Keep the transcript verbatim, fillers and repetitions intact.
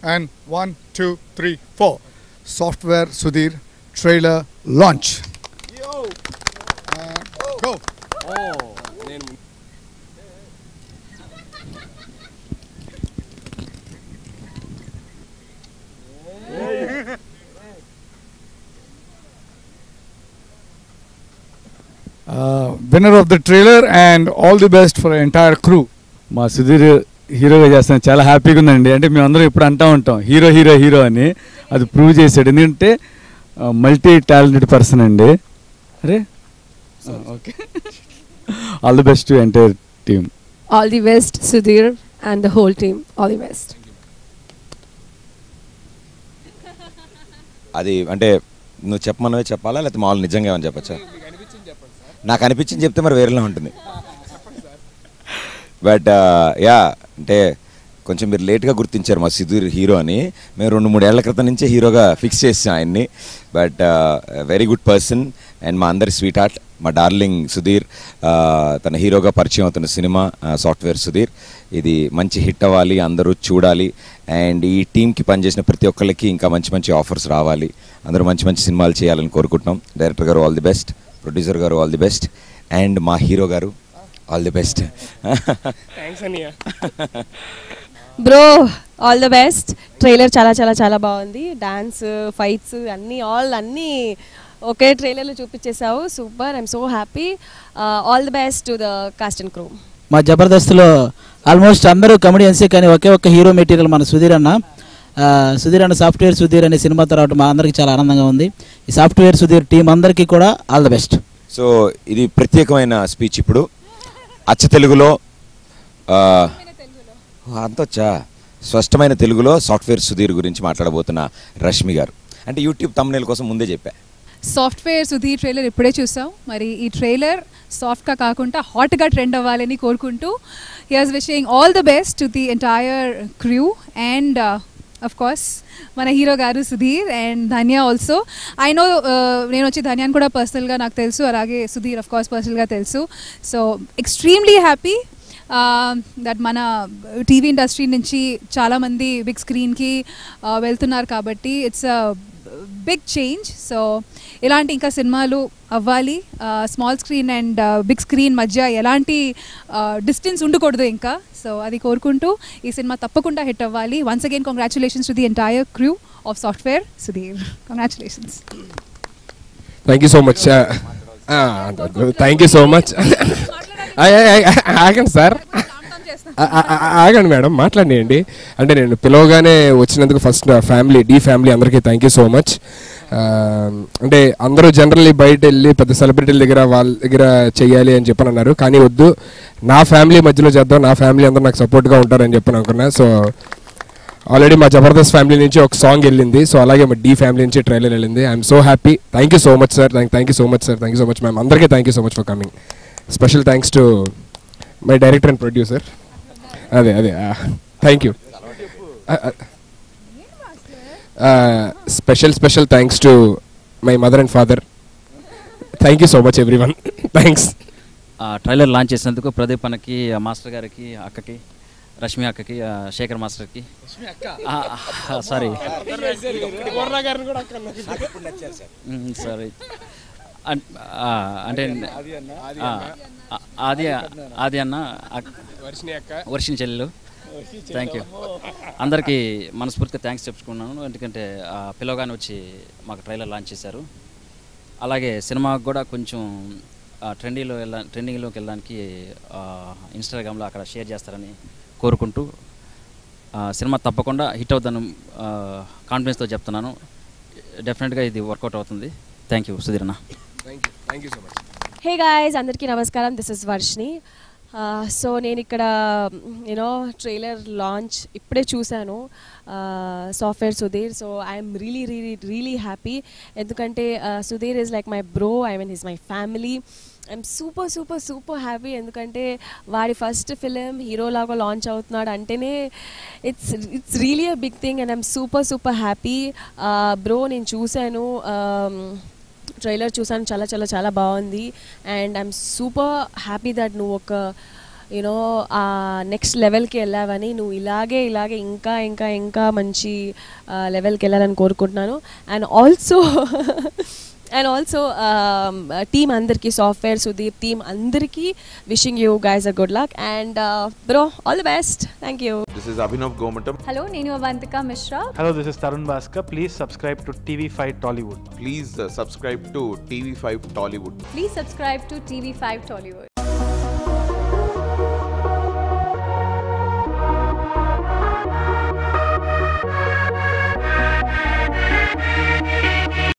and one, two, three, four. Software Sudhir trailer launch. Yo. And go. Oh. Uh, winner of the trailer and all the best for the entire crew. మా సుధీర్ హీరోగా చేస్తాను చాలా హ్యాపీగా ఉందండి. అంటే మేము అందరం ఇప్పుడు అంటూ ఉంటాం హీరో హీరో హీరో అని, అది ప్రూవ్ చేశాడు. ఎందుకంటే మల్టీ టాలెంటెడ్ పర్సన్ అండి. అరే okay, all the best to entire team. All the best Sudheer and the whole team, all the best. అది అంటే నువ్వు చెప్పమన్నవే చెప్పాలా లేకపోతే మామూలు నిజంగా ఏమని చెప్పచ్చా? నాకు అనిపించింది చెప్తే మరి వేరేలా ఉంటుంది. బట్ యా అంటే కొంచెం మీరు లేట్గా గుర్తించారు మా సుధీర్ హీరో అని. మేము రెండు మూడు ఏళ్ల క్రితం నుంచే హీరోగా ఫిక్స్ చేసాం ఆయన్ని. But very good person and మా అందరి స్వీట్ హార్ట్ మా డార్లింగ్ సుధీర్. తన హీరోగా పరిచయం అవుతున్న సినిమా సాఫ్ట్వేర్ సుధీర్. ఇది మంచి హిట్ అవ్వాలి, అందరూ చూడాలి. అండ్ ఈ టీంకి పనిచేసిన ప్రతి ఒక్కరికి ఇంకా మంచి మంచి ఆఫర్స్ రావాలి, అందరూ మంచి మంచి సినిమాలు చేయాలని కోరుకుంటున్నాం. డైరెక్టర్ గారు ఆల్ ది బెస్ట్, ప్రొడ్యూసర్ గారు ఆల్ ది బెస్ట్, అండ్ మా హీరో గారు all the best. Bro all the best. Trailer చాలా చాలా చాలా బాగుంది. డాన్స్, ఫైట్స్ అన్నీ ఆల్ అన్నీ ఒకే ట్రైలర్లో చూపించేసావు. Super, I'm so happy. All the best to the cast and crew. మా జబర్దస్త్లో ఆల్మోస్ట్ అందరూ కమెడియన్సే, కానీ ఒకే ఒక్క హీరో మెటీరియల్ మన సుధీర్ అన్న. సుధీర్ అన్న సాఫ్ట్వేర్ సుధీర్ అనే సినిమా తర్వాత మా అందరికీ చాలా ఆనందంగా ఉంది. ఈ సాఫ్ట్వేర్ సుధీర్ టీం అందరికీ కూడా ఆల్ ద బెస్ట్. సో ఇది ప్రత్యేకమైన స్పీచ్. ఇప్పుడు అచ్చ తెలుగులో అంతొచ్చా స్పష్టమైన తెలుగులో సాఫ్ట్వేర్ సుధీర్ గురించి మాట్లాడబోతున్న రష్మి గారు. అంటే యూట్యూబ్ థంబ్నెయిల్ కోసం ముందే చెప్పా. సాఫ్ట్వేర్ సుధీర్ ట్రైలర్ ఇప్పుడే చూసాం. మరి ఈ ట్రైలర్ సాఫ్ట్గా కాకుండా హాట్గా ట్రెండ్ అవ్వాలని కోరుకుంటూ here's wishing all the best to the entire crew and of course మన హీరో గారు Sudheer and Dhanya also. I know నేను వచ్చి ధన్యాన్ని కూడా పర్సనల్గా నాకు తెలుసు, అలాగే సుధీర్ అఫ్ కోర్స్ పర్సనల్గా తెలుసు. సో ఎక్స్ట్రీమ్లీ హ్యాపీ దట్ మన టీవీ ఇండస్ట్రీ నుంచి చాలామంది బిగ్ స్క్రీన్కి వెళ్తున్నారు కాబట్టి it's a big change. So ఇలాంటి ఇంకా సినిమాలు అవ్వాలి. Small screen and big screen మధ్య ఎలాంటి డిస్టెన్స్ ఉండకూడదు ఇంకా. సో అది కోరుకుంటూ ఈ సినిమా తప్పకుండా హిట్ అవ్వాలి. Once again congratulations to the entire crew of software Sudheer. Congratulations. Thank you so much. Thank you so much. ఆగండి సార్, ఆగండి మేడం, మాట్లాడియండి. అంటే నేను పిలవగానే వచ్చినందుకు ఫస్ట్ ఫ్యామిలీ డీ ఫ్యామిలీ అందరికీ థ్యాంక్ యూ సో మచ్. అంటే అందరూ జనరల్లీ బయట వెళ్ళి పెద్ద సెలబ్రిటీల దగ్గర వాళ్ళ దగ్గర చెయ్యాలి అని చెప్పని అన్నారు, కానీ వద్దు, నా ఫ్యామిలీ మధ్యలో చేద్దాం, నా ఫ్యామిలీ అందరూ నాకు సపోర్ట్గా ఉంటారని చెప్పని అనుకున్నా. సో ఆల్రెడీ మా జబర్దస్త్ ఫ్యామిలీ నుంచి ఒక సాంగ్ వెళ్ళింది, సో అలాగే మా డీ ఫ్యామిలీ నుంచి ట్రైలర్ వెళ్ళింది. I'm so happy. Thank you so much sir. Thank you so much sir. Thank you so much ma'am. అందరికీ thank you so much for coming. Special thanks to my director and producer. అదే అదే thank you. Special special thanks to my mother and father. Thank you so much everyone. Thanks. Trailer launch చేసినందుకు ప్రదీప్ అన్నకి, master గారికి, అక్కకి, రష్మి అక్కకి, శేఖర్ మాస్టర్కి, sorry sorry అంటే ఆది ఆది అన్న, వర్షిని చెల్లెలు, థ్యాంక్ యూ. అందరికీ మనస్ఫూర్తిగా థ్యాంక్స్ చెప్పుకున్నాను, ఎందుకంటే పిలవగానే వచ్చి మాకు ట్రైలర్ లాంచ్ చేశారు. అలాగే సినిమాకు కూడా కొంచెం ట్రెండింగ్లో వెళ్ళ ట్రెండింగ్లోకి వెళ్ళడానికి ఇన్స్టాగ్రామ్లో అక్కడ షేర్ చేస్తారని కోరుకుంటూ సినిమా తప్పకుండా హిట్ అవుతాను కాన్ఫిడెన్స్తో చెప్తున్నాను. డెఫినెట్గా ఇది వర్కౌట్ అవుతుంది. థ్యాంక్ యూ సుధీర్ అన్న. Thank you so much. Hey guys, అందరికీ నమస్కారం. This is Varshini. సో నేను ఇక్కడ యూనో ట్రైలర్ లాంచ్ ఇప్పుడే చూశాను, software Sudheer. So I'm really really really happy, ఎందుకంటే Sudheer is like my bro. I mean is my family. I'm super super super happy, ఎందుకంటే వాడి first film హీరోలాగా లాంచ్ అవుతున్నాడు అంటేనే it's it's really a big thing. And I'm super super happy. Bro నేను చూశాను, trailer చూసాను, చాలా చాలా చాలా బాగుంది. And I'm super happy that నువ్వు ఒక యూనో ఆ నెక్స్ట్ లెవెల్కి వెళ్ళావని, నువ్వు ఇలాగే ఇలాగే ఇంకా ఇంకా ఇంకా మంచి లెవెల్కి వెళ్ళాలని కోరుకుంటున్నాను. And also and also team అందరికీ, సాఫ్ట్వేర్ సుదీప్ టీమ్ అందరికీ wishing you guys a good luck and bro all the best. Thank you. This is Abhinav Gomatam. Hello, నేను Avantika Mishra. Hello, this is Tarun Bhaskar. Please subscribe to T V five Tollywood. Please uh, subscribe to T V five Tollywood. Please subscribe to T V five Tollywood.